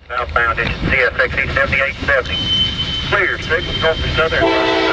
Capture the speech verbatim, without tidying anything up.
Southbound engine C F X E seventy-eight seventy. Clear, six, North and Southern.